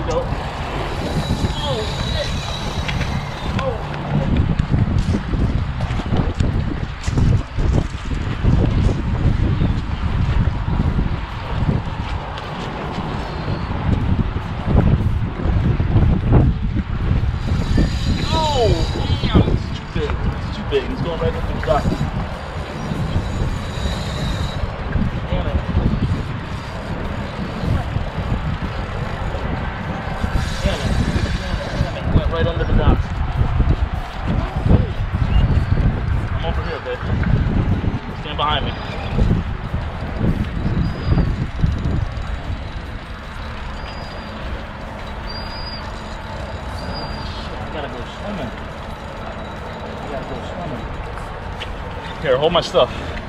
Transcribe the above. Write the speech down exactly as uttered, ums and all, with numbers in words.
go. Oh, shit. Oh. Oh, damn. It's too big. It's too big. It's going right up the dock. Damn it. Damn it. Damn it. Went right under the docks. I'm over here, babe. Stand behind me. I gotta go swimming. I gotta go swimming. Here, hold my stuff.